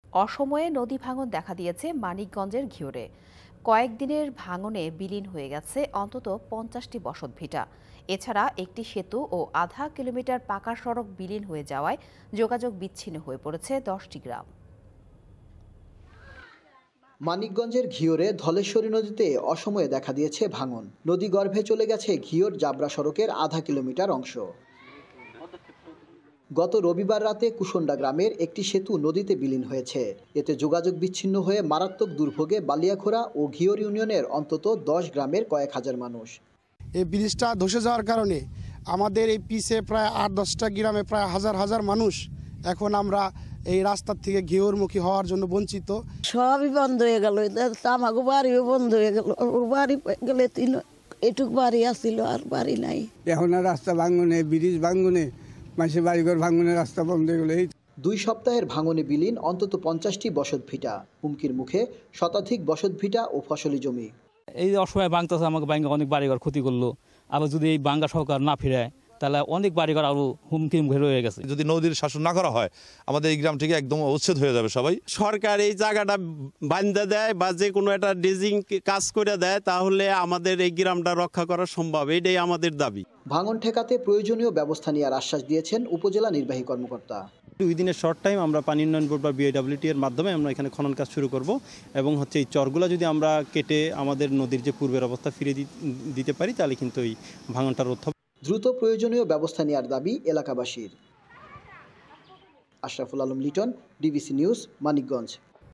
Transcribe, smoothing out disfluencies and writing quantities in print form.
অসময়ে নদী ভাঙন দেখা দিয়েছে মানিকগঞ্জের ঘিওরে। কয়েকদিনের ভাঙনে বিলীন হয়ে গেছে অন্তত ৫০টি বসতভিটা। এছাড়া একটি সেতু ও আধা কিলোমিটার পাকা সড়ক বিলীন হয়ে যাওয়ায় যোগাযোগ বিচ্ছিন্ন হয়ে পড়েছে ১০টি গ্রাম। মানিকগঞ্জের ঘিওরে ধলেশ্বরী নদীতে অসময়ে দেখা দিয়েছে ভাঙন। নদী গর্ভে চলে গেছে ঘিওর জাবরা সড়কের আধা কিলোমিটার অংশ। গত রবিবার রাতে কুশন্ডা গ্রামের একটি সেতু নদীতে বিলীন হয়েছে। এতে যোগাযোগ বিচ্ছিন্ন হয়ে মারাত্মক দুর্ভোগে বালিয়াখোড়া ও ঘিওর ইউনিয়নের অন্তত ১০ গ্রামের কয়েক হাজার মানুষ। এই ব্রিজটা ধসে যাওয়ার কারণে আমাদের এই পিছে প্রায় ৮-১০টা গ্রামে প্রায় হাজার হাজার মানুষ এখন আমরা এই রাস্তার থেকে ঘিওরমুখী হওয়ার জন্য বঞ্চিত। সবই বন্ধ হয়ে গেল, আমাকে বাড়িও বন্ধ হয়ে গেল। বাড়ি গেলে এটুক বাড়ি আসছিল, আর বাড়ি নাই। এখন রাস্তা ভাঙনে, ব্রিজ ভাঙনে, মানুষের বাড়িঘর ভাঙনে, রাস্তা বন্ধ হয়ে গেল। ২ সপ্তাহের ভাঙনে বিলীন অন্তত ৫০টি বসতভিটা। হুমকির মুখে শতাধিক বসতভিটা ও ফসলি জমি। এই অসময়ে ভাঙতেছে, আমাকে ভাঙা অনেক বাড়িঘর ক্ষতি করলো। আবার যদি এই বাঙ্গা সরকার না ফিরায় তাহলে অনেক বাড়িঘর আরো হুমকির মুখে রয়ে গেছে। যদি নদীর শাসন না করা হয় আমাদের এই গ্রাম থেকে একদম উচ্ছেদ হয়ে যাবে সবাই। সরকার এই জায়গাটা বান্ধা দেয় বা যে কোনো একটা ড্রেজিং কাজ করে দেয়, তাহলে আমাদের এই গ্রামটা রক্ষা করা সম্ভব। এটাই আমাদের দাবি। ভাঙন ঠেকাতে প্রয়োজনীয় ব্যবস্থা নেওয়ার আশ্বাস দিয়েছেন উপজেলা নির্বাহী কর্মকর্তা। উইদিনের শর্ট টাইম আমরা পানি উন্নয়ন বোর্ড বা বিআইডব্লিউটি এর মাধ্যমে আমরা এখানে খনন কাজ শুরু করব এবং এই চরগুলা যদি আমরা কেটে আমাদের নদীর যে পূর্বের অবস্থা ফিরে দিতে পারি তাহলে কিন্তু এই ভাঙনটা রোধ হবে। দ্রুত প্রয়োজনীয় ব্যবস্থা নেওয়ার দাবি এলাকাবাসীর। Ashraful Alam Liton, DBC news, Manikganj.